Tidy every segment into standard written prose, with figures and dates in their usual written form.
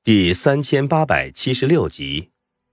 第3876集。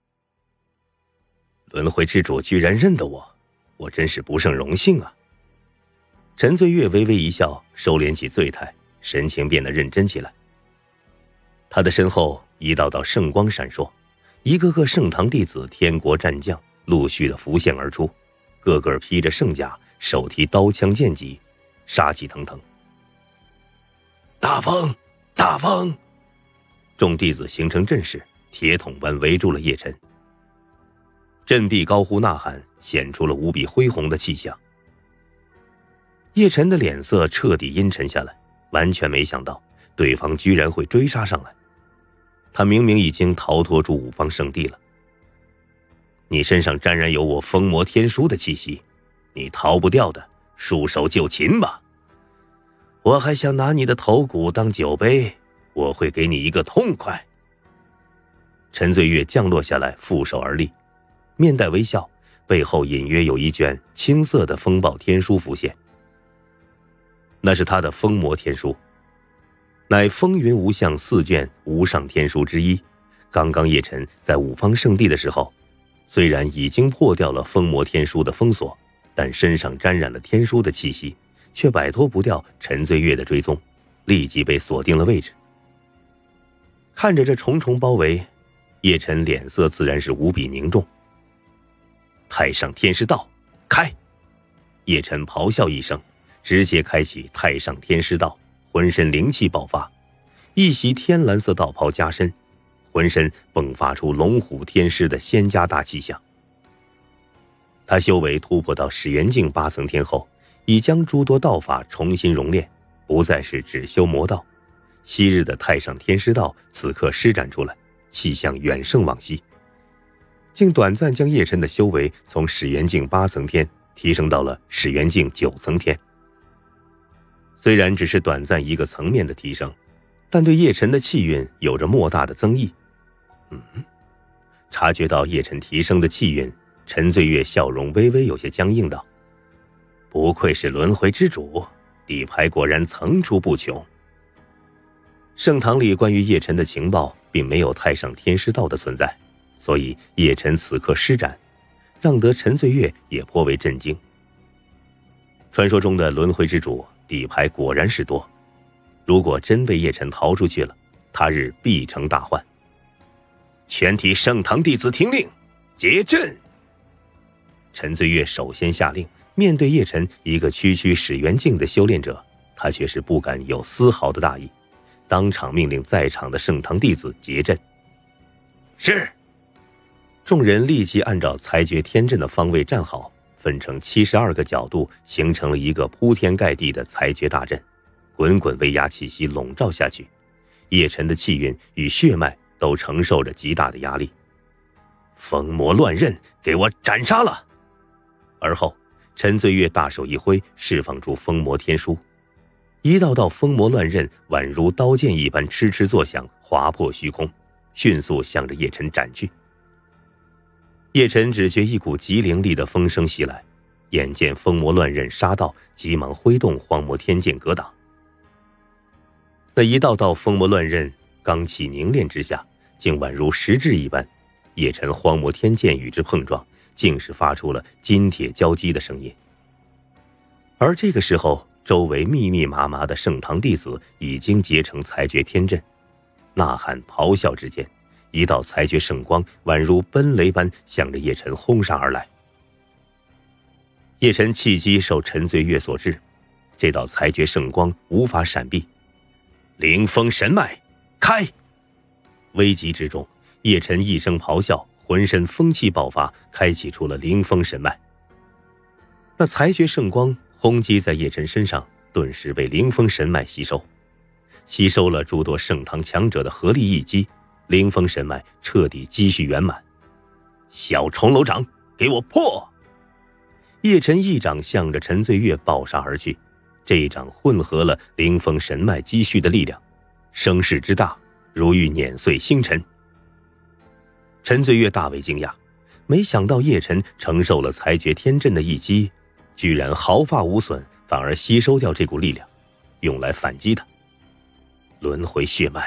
轮回之主居然认得我，我真是不胜荣幸啊！陈醉月微微一笑，收敛起醉态，神情变得认真起来。他的身后一道道圣光闪烁，一个个圣堂弟子、天国战将陆续的浮现而出，个个披着圣甲，手提刀枪剑戟，杀气腾腾。大风，大风！众弟子形成阵势，铁桶般围住了叶晨。振臂高呼呐喊，显出了无比恢宏的气象。叶晨的脸色彻底阴沉下来，完全没想到对方居然会追杀上来。他明明已经逃脱出五方圣地了。你身上沾染有我封魔天书的气息，你逃不掉的，束手就擒吧。我还想拿你的头骨当酒杯，我会给你一个痛快。陈醉月降落下来，负手而立，面带微笑，背后隐约有一卷青色的风暴天书浮现。那是他的封魔天书，乃风云无相4卷无上天书之一。刚刚叶晨在五方圣地的时候，虽然已经破掉了封魔天书的封锁，但身上沾染了天书的气息，却摆脱不掉陈醉月的追踪，立即被锁定了位置。看着这重重包围，叶晨脸色自然是无比凝重。太上天师道，开！叶晨咆哮一声，直接开启太上天师道，浑身灵气爆发，一袭天蓝色道袍加身，浑身迸发出龙虎天师的仙家大气象。他修为突破到始元境8层天后，已将诸多道法重新熔炼，不再是只修魔道。昔日的太上天师道此刻施展出来，气象远胜往昔，竟短暂将叶晨的修为从始元境8层天提升到了始元境9层天。虽然只是短暂一个层面的提升，但对叶晨的气运有着莫大的增益。察觉到叶晨提升的气运，陈醉月笑容微微有些僵硬道：不愧是轮回之主，底牌果然层出不穷。圣堂里关于叶晨的情报并没有太上天师道的存在，所以叶晨此刻施展，让得陈醉月也颇为震惊。传说中的轮回之主底牌果然是多，如果真被叶晨逃出去了，他日必成大患。全体圣堂弟子听令，结阵！陈醉月首先下令，面对叶晨一个区区始元境的修炼者，他却是不敢有丝毫的大意，当场命令在场的圣堂弟子结阵。是！众人立即按照裁决天阵的方位站好，分成72个角度，形成了一个铺天盖地的裁决大阵，滚滚威压气息笼罩下去，叶晨的气运与血脉都承受着极大的压力。风魔乱刃，给我斩杀了！而后陈醉月大手一挥，释放出风魔天书，一道道风魔乱刃宛如刀剑一般嗤嗤作响，划破虚空，迅速向着叶晨斩去。叶晨只觉一股极凌厉的风声袭来，眼见风魔乱刃杀到，急忙挥动荒魔天剑格挡。那一道道风魔乱刃罡气凝练之下，竟宛如实质一般，叶晨荒魔天剑与之碰撞，竟是发出了金铁交击的声音。而这个时候，周围密密麻麻的圣堂弟子已经结成裁决天阵，呐喊咆哮之间，一道裁决圣光宛如奔雷般向着叶晨轰杀而来。叶晨气机受陈醉月所致，这道裁决圣光无法闪避。灵风神脉，开！危急之中，叶晨一声咆哮，浑身风气爆发，开启出了灵风神脉。那裁决圣光轰击在叶晨身上，顿时被灵风神脉吸收了诸多圣堂强者的合力一击，灵风神脉彻底积蓄圆满。小重楼掌，给我破！叶晨一掌向着陈醉月爆杀而去，这一掌混合了灵风神脉积蓄的力量，声势之大，如欲碾碎星辰。陈醉月大为惊讶，没想到叶晨承受了裁决天阵的一击，居然毫发无损，反而吸收掉这股力量，用来反击他。轮回血脉，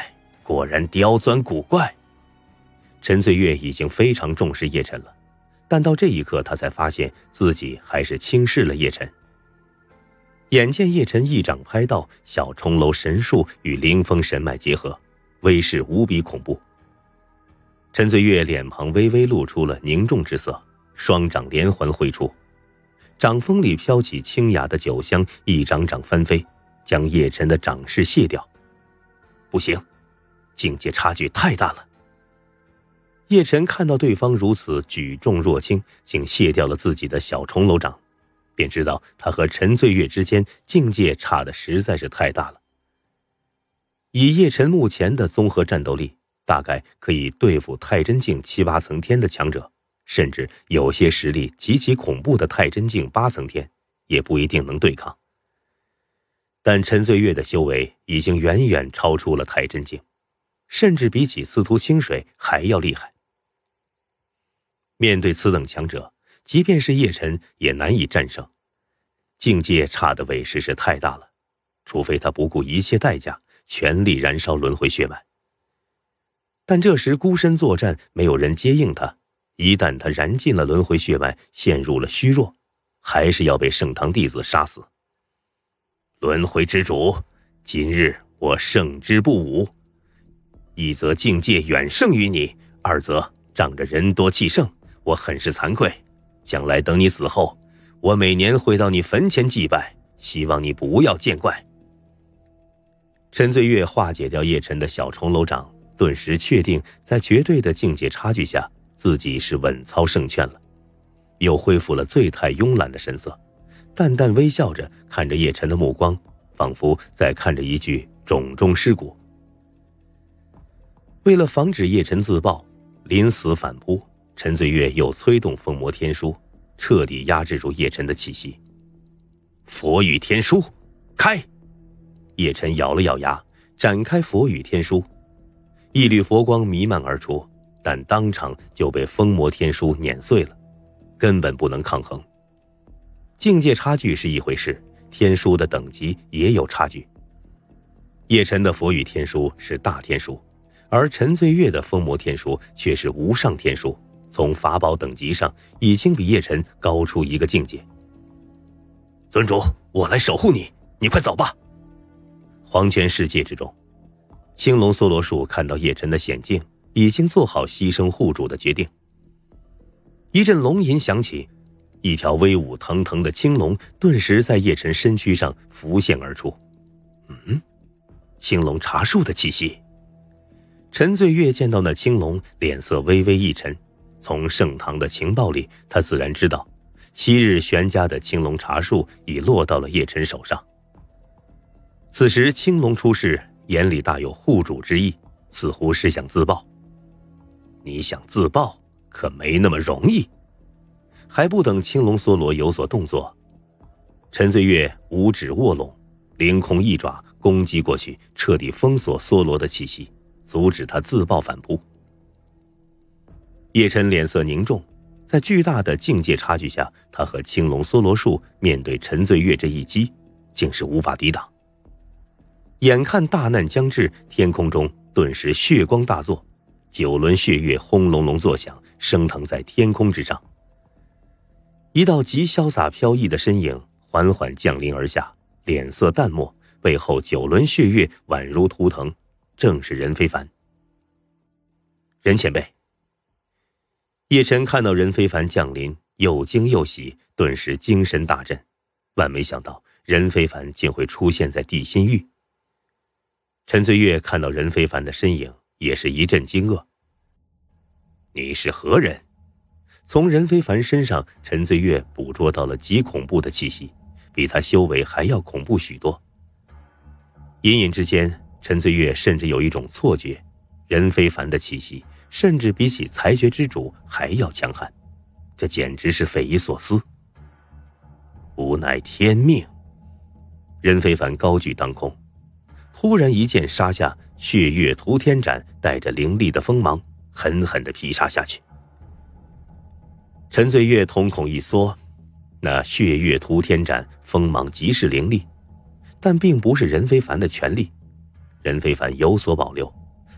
果然刁钻古怪。陈岁月已经非常重视叶晨了，但到这一刻他才发现自己还是轻视了叶晨。眼见叶晨一掌拍到，小重楼神术与灵风神脉结合，威势无比恐怖。陈岁月脸庞微微露出了凝重之色，双掌连环挥出，掌风里飘起清雅的酒香，一掌掌翻飞，将叶晨的掌势卸掉。不行，境界差距太大了。叶晨看到对方如此举重若轻，竟卸掉了自己的小重楼掌，便知道他和陈岁月之间境界差的实在是太大了。以叶晨目前的综合战斗力，大概可以对付太真境7、8层天的强者，甚至有些实力极其恐怖的太真境8层天也不一定能对抗。但陈岁月的修为已经远远超出了太真境，甚至比起司徒清水还要厉害。面对此等强者，即便是叶晨也难以战胜，境界差的委实是太大了，除非他不顾一切代价全力燃烧轮回血脉。但这时孤身作战，没有人接应他，一旦他燃尽了轮回血脉，陷入了虚弱，还是要被圣堂弟子杀死。轮回之主，今日我胜之不武，一则境界远胜于你，二则仗着人多气盛，我很是惭愧。将来等你死后，我每年会到你坟前祭拜，希望你不要见怪。陈岁月化解掉叶晨的小重楼掌，顿时确定在绝对的境界差距下，自己是稳操胜券了，又恢复了醉态慵懒的神色，淡淡微笑着看着叶晨的目光，仿佛在看着一具冢中尸骨。为了防止叶晨自爆，临死反扑，陈岁月又催动封魔天书，彻底压制住叶晨的气息。佛语天书，开！叶晨咬了咬牙，展开佛语天书，一缕佛光弥漫而出，但当场就被封魔天书碾碎了，根本不能抗衡。境界差距是一回事，天书的等级也有差距。叶晨的佛语天书是大天书，而陈岁月的封魔天书却是无上天书，从法宝等级上已经比叶晨高出一个境界。尊主，我来守护你，你快走吧。黄泉世界之中，青龙梭罗树看到叶晨的险境，已经做好牺牲护主的决定。一阵龙吟响起，一条威武腾腾的青龙顿时在叶晨身躯上浮现而出。青龙茶树的气息。陈岁月见到那青龙，脸色微微一沉。从盛唐的情报里，他自然知道昔日玄家的青龙茶树已落到了叶晨手上。此时青龙出世，眼里大有护主之意，似乎是想自爆。你想自爆，可没那么容易。还不等青龙梭罗有所动作，陈岁月五指握拢，凌空一爪攻击过去，彻底封锁梭罗的气息，阻止他自爆反扑。叶晨脸色凝重，在巨大的境界差距下，他和青龙梭罗树面对陈岁月这一击，竟是无法抵挡。眼看大难将至，天空中顿时血光大作，9轮血月轰隆隆作响，升腾在天空之上。一道极潇洒飘逸的身影缓缓降临而下，脸色淡漠，背后9轮血月宛如图腾，正是任非凡。任前辈。叶晨看到任非凡降临，又惊又喜，顿时精神大振，万没想到任非凡竟会出现在地心域。陈岁月看到任非凡的身影，也是一阵惊愕。你是何人？从任非凡身上，陈岁月捕捉到了极恐怖的气息，比他修为还要恐怖许多。隐隐之间，陈岁月甚至有一种错觉，任非凡的气息甚至比起裁决之主还要强悍，这简直是匪夷所思。无奈天命。任非凡高举当空，突然一剑杀下，血月屠天斩带着凌厉的锋芒，狠狠地劈杀下去。陈岁月瞳孔一缩，那血月屠天斩锋芒极是凌厉，但并不是任非凡的全力。任非凡有所保留，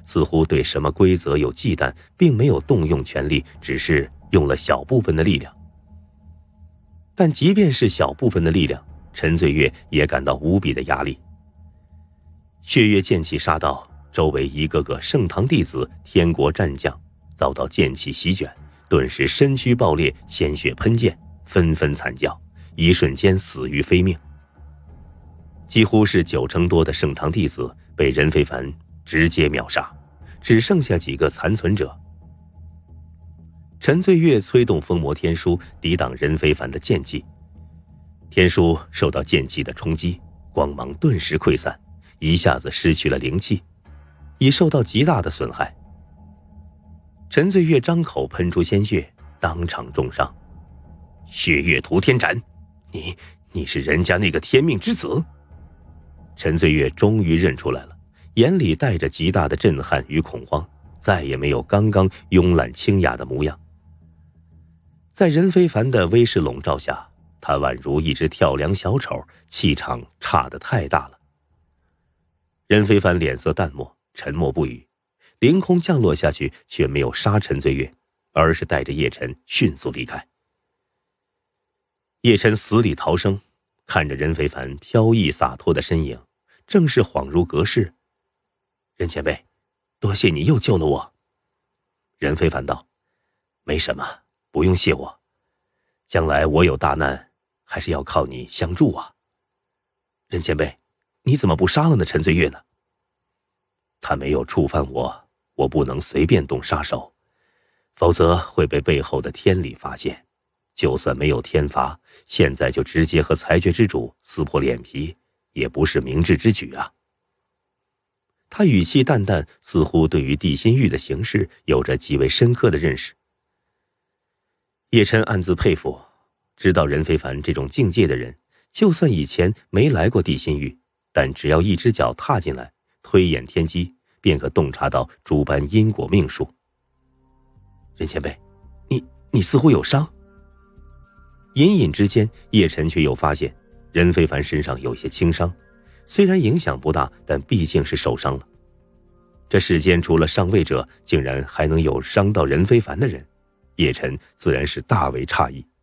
似乎对什么规则有忌惮，并没有动用权力，只是用了小部分的力量。但即便是小部分的力量，陈醉月也感到无比的压力。血月剑气杀到，周围一个个圣堂弟子、天国战将遭到剑气席卷，顿时身躯爆裂，鲜血喷溅，纷纷惨叫，一瞬间死于非命。几乎是90%多的圣堂弟子被任非凡直接秒杀，只剩下几个残存者。陈醉月催动封魔天书抵挡任非凡的剑气，天书受到剑气的冲击，光芒顿时溃散，一下子失去了灵气，已受到极大的损害。陈醉月张口喷出鲜血，当场重伤。血月屠天斩，你是人家那个天命之子？陈醉月终于认出来了，眼里带着极大的震撼与恐慌，再也没有刚刚慵懒清雅的模样。在任非凡的威势笼罩下，他宛如一只跳梁小丑，气场差得太大了。任非凡脸色淡漠，沉默不语，凌空降落下去，却没有杀陈醉月，而是带着叶晨迅速离开。叶晨死里逃生，看着任非凡飘逸洒脱的身影，正是恍如隔世。任前辈，多谢你又救了我。任非凡道：没什么，不用谢我，将来我有大难，还是要靠你相助啊。任前辈，你怎么不杀了那陈醉月呢？他没有触犯我，我不能随便动杀手，否则会被背后的天理发现。就算没有天罚，现在就直接和裁决之主撕破脸皮，也不是明智之举啊。他语气淡淡，似乎对于地心域的形势有着极为深刻的认识。叶琛暗自佩服，知道任非凡这种境界的人，就算以前没来过地心域，但只要一只脚踏进来，推演天机，便可洞察到诸般因果命数。任前辈，你似乎有伤。隐隐之间，叶琛却又发现任非凡身上有些轻伤，虽然影响不大，但毕竟是受伤了。这世间除了上位者，竟然还能有伤到任非凡的人，叶琛自然是大为诧异。